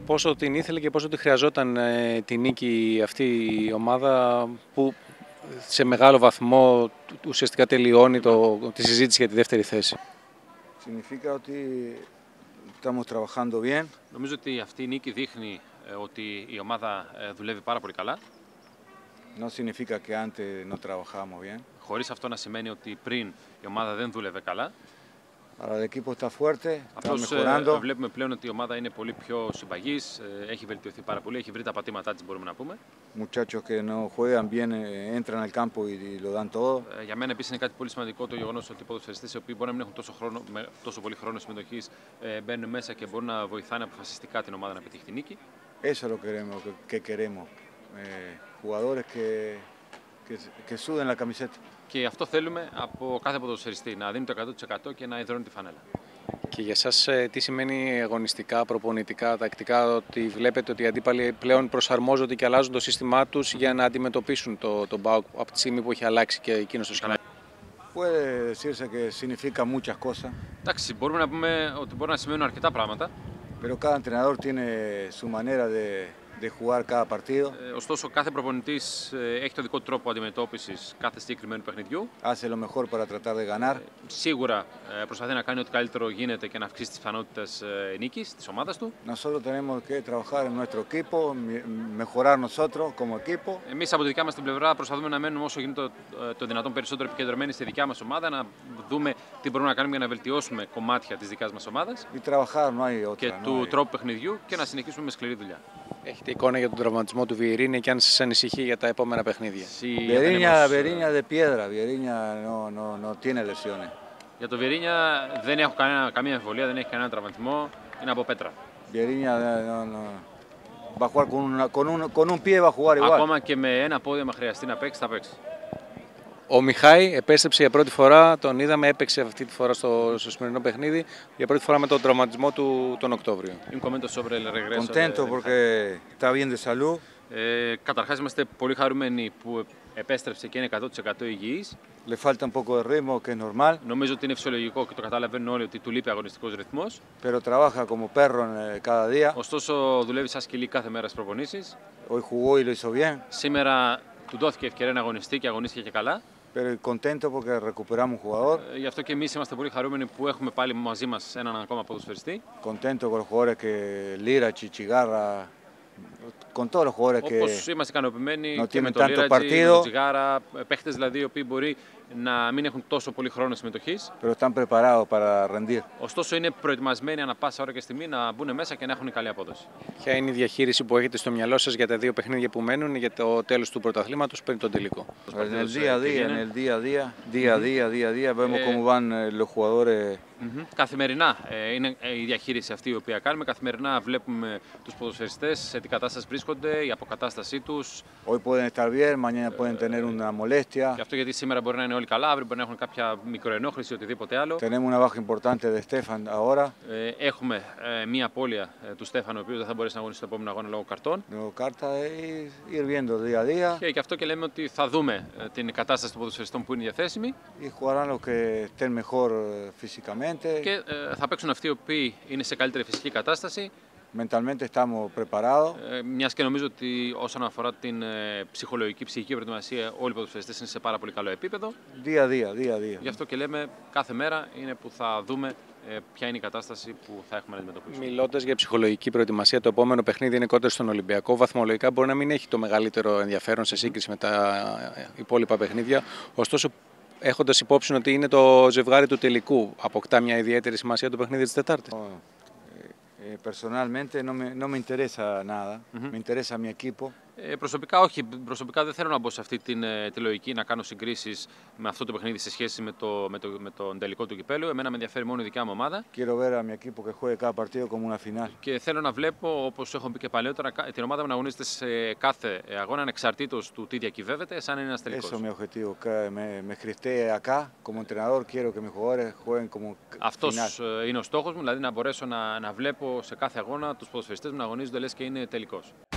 Πόσο την ήθελε και πόσο τη χρειαζόταν τη νίκη αυτή η ομάδα που σε μεγάλο βαθμό ουσιαστικά τελειώνει τη συζήτηση για τη δεύτερη θέση. Significa ότι estamos trabajando bien. Νομίζω ότι αυτή η νίκη δείχνει ότι η ομάδα δουλεύει πάρα πολύ καλά. No significa que antes no trabajábamos bien. Χωρίς αυτό να σημαίνει ότι πριν η ομάδα δεν δούλευε καλά. Ahora el equipo está fuerte, está Απλώς mejorando. βλέπουμε πλέον ότι η ομάδα είναι πολύ πιο συμπαγής, έχει βελτιωθεί πάρα πολύ, έχει βρει τα πατήματά της, μπορούμε να πούμε. Muchachos que no juegan bien entran al campo y lo dan todo. Για μένα επίσης είναι κάτι πολύ σημαντικό το γεγονός ότι οι ποδοσφαιριστές οι οποίοι μπορεί να μην έχουν τόσο πολύ χρόνο συμμετοχής μπαίνουν μέσα και μπορούν να βοηθάνε αποφασιστικά την ομάδα να πετύχει τη νίκη. Eso es lo que queremos. Jugadores que suden la camiseta. Και αυτό θέλουμε από κάθε ποδοσφαιριστή, να δίνει το 100% και να ιδρώνει τη φανέλα. Και για εσάς τι σημαίνει αγωνιστικά, προπονητικά, τακτικά, ότι βλέπετε ότι οι αντίπαλοι πλέον προσαρμόζονται και αλλάζουν το σύστημά τους για να αντιμετωπίσουν τον ΠΑΟΚ από τη στιγμή που έχει αλλάξει και εκείνος το σκηνικό? Puede decirse que significa muchas cosas. Εντάξει, μπορούμε να πούμε ότι μπορεί να σημαίνουν αρκετά πράγματα. Pero cada entrenador tiene su manera de jugar cada partido. Ωστόσο, κάθε προπονητής έχει το δικό του τρόπο αντιμετώπισης κάθε συγκεκριμένου παιχνιδιού. Hace lo mejor para tratar de ganar. Σίγουρα προσπαθεί να κάνει ό,τι καλύτερο γίνεται και να αυξήσει τις πιθανότητες νίκης της ομάδας του. Nosotros tenemos que trabajar en nuestro equipo, mejorar nosotros como equipo. Εμείς από τη δικιά μας την πλευρά προσπαθούμε να μένουμε όσο γίνεται το δυνατόν περισσότερο επικεντρωμένοι στη δικιά μας ομάδα, να δούμε τι μπορούμε να κάνουμε για να βελτιώσουμε κομμάτια της δικιάς μας ομάδας και του τρόπου παιχνιδιού και να συνεχίσουμε με σκληρή δουλειά. Έχετε εικόνα για τον τραυματισμό του Βιερίνη και αν σας ανησυχεί για τα επόμενα παιχνίδια? Βιερίνια de piedra, Βιερίνια no tiene lesiones. Για το Βιερίνια δεν έχω καμία αμφιβολία, δεν έχει κανένα τραυματισμό, είναι από πέτρα. Βιερίνια va a jugar con un pie, va a jugar igual. Ακόμα και με ένα πόδι, αν χρειαστεί να παίξει, θα παίξει. Ο Μιχάη επέστρεψε για πρώτη φορά, τον είδαμε, έπαιξε αυτή τη φορά στο σημερινό παιχνίδι για πρώτη φορά με τον τραυματισμό του τον Οκτώβριο. Contento porque está bien de salud. Καταρχάς είμαστε πολύ χαρούμενοι που επέστρεψε και είναι 100% υγιής. Le falta un poco de ritmo, que es normal. Νομίζω ότι είναι φυσιολογικό και το καταλαβαίνουν όλοι ότι του λείπει αγωνιστικός ρυθμός. Pero trabaja como perro cada día. Ωστόσο δουλεύει σαν σκυλί κάθε μέρα στις προπονήσεις. Hoy jugó y lo hizo bien. Σήμερα του δόθηκε ευκαιρία να αγωνιστεί και αγωνίστηκε και καλά. Pero contento porque recuperamos un jugador. Γι' αυτό και εμείς είμαστε πολύ χαρούμενοι που έχουμε πάλι μαζί μας έναν ακόμα ποδοσφαιριστή. Contento con los jugadores que Lira, Chichigarra, con todos los jugadores que όπως είμαστε ικανοποιημένοι και με τον Λίρατζι, τον Τσιγάρα, παίχτες δηλαδή οι οποίοι μπορεί να μην έχουν τόσο πολύ χρόνο συμμετοχής. Pero están preparados para rendir. Ωστόσο είναι προετοιμασμένοι ανά πάσα ώρα και στιγμή να μπουν μέσα και να έχουν καλή απόδοση. Ποια είναι η διαχείριση που έχετε στο μυαλό σας για τα δύο παιχνίδια που μένουν για το τέλος του πρωταθλήματος πριν τον τελικό? En el día a día, vemos cómo van los jugadores. Καθημερινά είναι η διαχείριση αυτή η οποία κάνουμε. Καθημερινά βλέπουμε τους ποδοσφαιριστές σε τι κατάσταση βρίσκονται, η αποκατάστασή τους. Hoy pueden estar bien, mañana pueden tener una molestia. Και αυτό γιατί σήμερα μπορεί να είναι όλοι καλά, αύριο μπορεί να έχουν κάποια μικροενόχληση ή οτιδήποτε άλλο. Tenemos una baja importante de Stefan ahora. Έχουμε μία απώλεια του Στέφαν, ο οποίος δεν θα μπορέσει να αγωνίσει στο επόμενο αγώνα λόγω καρτών. Ir viendo día a día. Και γι' αυτό και λέμε ότι θα δούμε την κατάσταση των ποδοσφαιριστών που είναι διαθέσιμη. Y jugarán los que estén mejor físicamente. Και θα παίξουν αυτοί οι οποίοι είναι σε καλύτερη φυσική κατάσταση. Mentalmente estamos preparados. Μιας και νομίζω ότι όσον αφορά την ψυχική προετοιμασία, όλοι οι ποδοσφαιριστές είναι σε πάρα πολύ καλό επίπεδο. Día a día. Γι' αυτό και λέμε κάθε μέρα είναι που θα δούμε ποια είναι η κατάσταση που θα έχουμε να αντιμετωπίσουμε. Μιλώντας για ψυχολογική προετοιμασία, το επόμενο παιχνίδι είναι κοντά στον Ολυμπιακό. Βαθμολογικά μπορεί να μην έχει το μεγαλύτερο ενδιαφέρον σε σύγκριση με τα υπόλοιπα παιχνίδια. Ωστόσο, έχοντας υπόψη ότι είναι το ζευγάρι του τελικού, αποκτά μια ιδιαίτερη σημασία το παιχνίδι της Τετάρτης? Personalmente no me interesa nada. Me interesa mi equipo. Προσωπικά όχι. Προσωπικά δεν θέλω να μπω σε αυτή τη λογική να κάνω συγκρίσεις με αυτό το παιχνίδι σε σχέση με τον τελικό του κυπέλλου. Εμένα με ενδιαφέρει μόνο η δικιά μου ομάδα. Quiero ver a mi equipo que juegue cada partido como una final. Και θέλω να βλέπω, όπως έχω πει και παλαιότερα, την ομάδα μου να αγωνίζεται σε κάθε αγώνα ανεξαρτήτως του τι διακυβεύεται, σαν είναι ένας τελικός. Eso es mi objetivo. Me esté acá como entrenador. Quiero que mis jugadores jueguen como final. Αυτός είναι ο στόχος μου, δηλαδή να μπορέσω να βλέπω σε κάθε αγώνα τους ποδοσφαιριστές μου να αγωνίζονται λες και είναι τελικός.